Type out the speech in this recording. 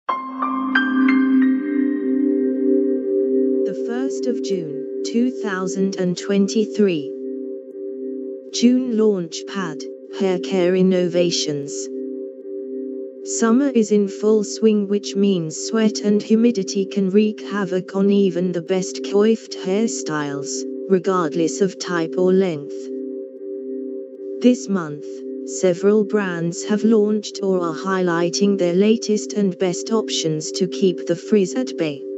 The 1st of June, 2023. June Launchpad, Hair Care Innovations. Summer is in full swing, which means sweat and humidity can wreak havoc on even the best coiffed hairstyles, regardless of type or length. This month, several brands have launched or are highlighting their latest and best options to keep the frizz at bay.